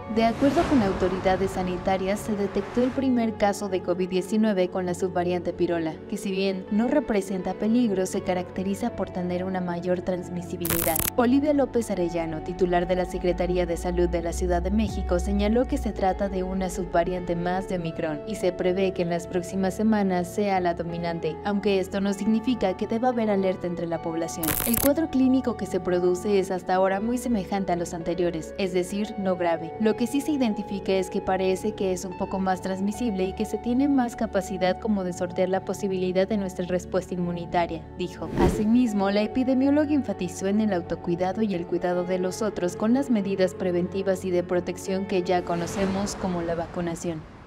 De acuerdo con autoridades sanitarias, se detectó el primer caso de COVID-19 con la subvariante Pirola, que si bien no representa peligro, se caracteriza por tener una mayor transmisibilidad. Olivia López Arellano, titular de la Secretaría de Salud de la Ciudad de México, señaló que se trata de una subvariante más de Omicron y se prevé que en las próximas semanas sea la dominante, aunque esto no significa que deba haber alerta entre la población. El cuadro clínico que se produce es hasta ahora muy semejante a los anteriores, es decir, no grave. Lo que sí se identifica es que parece que es un poco más transmisible y que se tiene más capacidad como de sortear la posibilidad de nuestra respuesta inmunitaria, dijo. Asimismo, la epidemióloga enfatizó en el autocuidado y el cuidado de los otros con las medidas preventivas y de protección que ya conocemos como la vacunación.